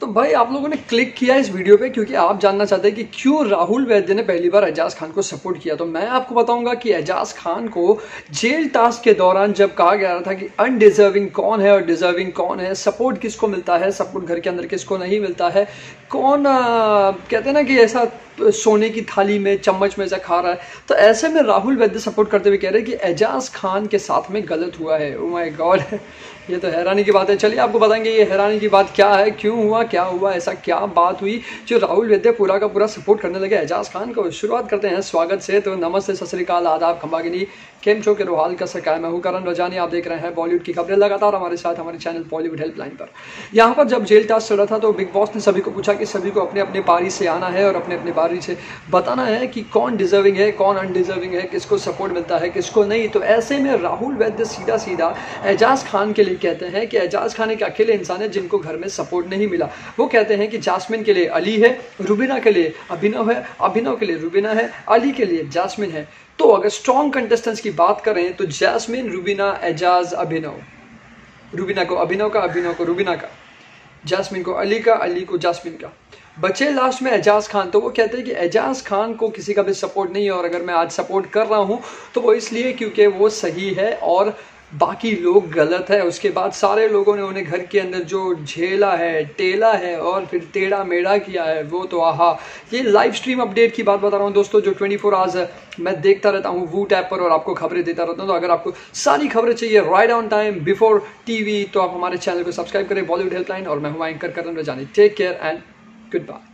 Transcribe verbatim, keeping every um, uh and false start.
तो भाई आप लोगों ने क्लिक किया इस वीडियो पे क्योंकि आप जानना चाहते हैं कि क्यों राहुल वैद्य ने पहली बार एजाज खान को सपोर्ट किया। तो मैं आपको बताऊंगा कि एजाज खान को जेल टास्क के दौरान जब कहा गया था कि अनडिजर्विंग कौन है और डिजर्विंग कौन है, सपोर्ट किसको मिलता है, सपोर्ट घर के अंदर किसको नहीं मिलता है, कौन आ, कहते हैं ना कि ऐसा सोने की थाली में चम्मच में से खा रहा है, तो ऐसे में राहुल वैद्य सपोर्ट करते हुए कह रहे हैं कि एजाज खान के साथ में गलत हुआ है। ओ माय गॉड, ये तो हैरानी की बात है। चलिए आपको बताएंगे ये हैरानी की बात क्या है, क्यों हुआ, क्या हुआ, ऐसा क्या बात हुई जो राहुल वैद्य पूरा का पूरा सपोर्ट करने लगे एजाज खान को। शुरुआत करते हैं स्वागत से। तो नमस्ते, सत श्री अकाल, आदाब, खंबागिनी, केम छो के रोहाल का सरकार, मैं हूं करण रजानी। आप देख रहे हैं बॉलीवुड की खबरें लगातार हमारे साथ हमारे चैनल बॉलीवुड हेल्पलाइन पर। यहाँ पर जब जेल टास्क चल रहा था तो बिग बॉस ने सभी को पूछा कि सभी को अपने अपने पारी से आना है और अपने अपने पारी से बताना है कि कौन डिजर्विंग है, कौन अनडिजर्विंग है, किसको सपोर्ट मिलता है, किसको नहीं। तो ऐसे में राहुल वैद्य सीधा सीधा एजाज खान के लिए कहते हैं कि एजाज खान एक अकेले इंसान है जिनको घर में सपोर्ट नहीं मिला। वो कहते हैं कि जास्मिन के लिए अली है, रुबीना के लिए अभिनव है, अभिनव के लिए रुबीना है, अली के लिए जास्मिन है। तो अगर स्ट्रॉन्ग कंटेस्टेंट्स की बात करें तो जास्मिन, रुबीना, एजाज, अभिनव, रुबीना को अभिनव का, अभिनव को रुबीना का, जास्मिन को अली का, अली को जास्मिन का। बचे लास्ट में एजाज खान। तो वो कहते हैं कि एजाज खान को किसी का भी सपोर्ट नहीं है और अगर मैं आज सपोर्ट कर रहा हूँ तो वो इसलिए क्योंकि वो सही है और बाकी लोग गलत है। उसके बाद सारे लोगों ने उन्हें घर के अंदर जो झेला है, टेला है और फिर टेढ़ा मेढ़ा किया है, वो तो आहा। ये लाइव स्ट्रीम अपडेट की बात बता रहा हूँ दोस्तों, जो ट्वेंटी फोर आवर्स मैं देखता रहता हूँ वूट ऐप पर और आपको खबरें देता रहता हूँ। तो अगर आपको सारी खबरें चाहिए right on time before TV तो आप हमारे चैनल को सब्सक्राइब करें, बॉलीवुड हेल्पलाइन। और मैं हूँ anchor Karan Rajani. Take care and good bye.